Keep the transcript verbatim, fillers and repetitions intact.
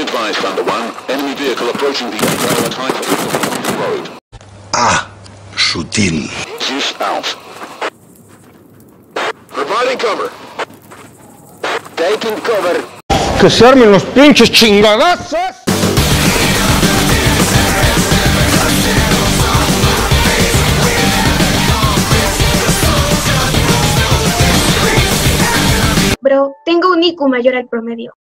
advised, Thunder One. Enemy vehicle approaching the Echo at high altitude road. Ah, sutil. Zeus out. Providing cover. Taking cover. ¡Que se armen los pinches chingadazos! Bro, tengo un I Q mayor al promedio.